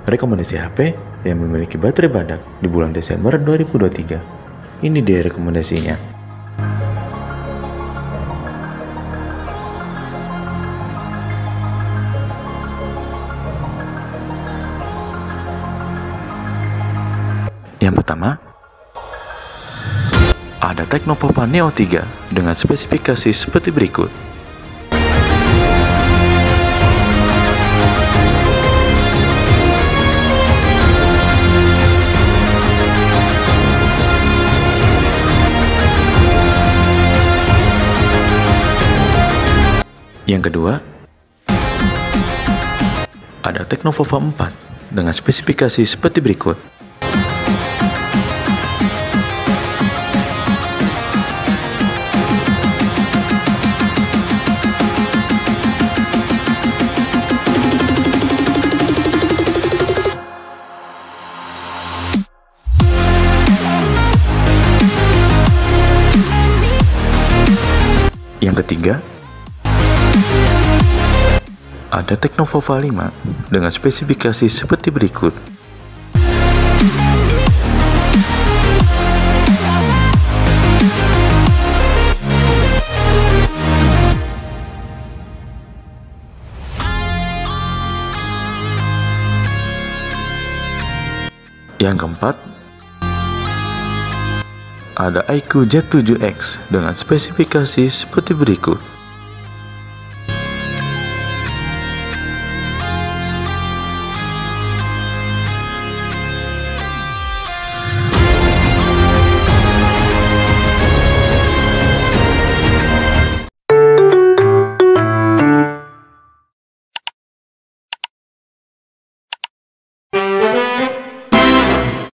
Rekomendasi HP yang memiliki baterai badak di bulan Desember 2023. Ini dia rekomendasinya. Yang pertama, ada Tecnopova Neo 3 dengan spesifikasi seperti berikut. Yang kedua, ada Tecnopova 4 dengan spesifikasi seperti berikut. Yang ketiga, ada Tecnopova 5 dengan spesifikasi seperti berikut. Yang keempat, ada iQOO Z7X dengan spesifikasi seperti berikut.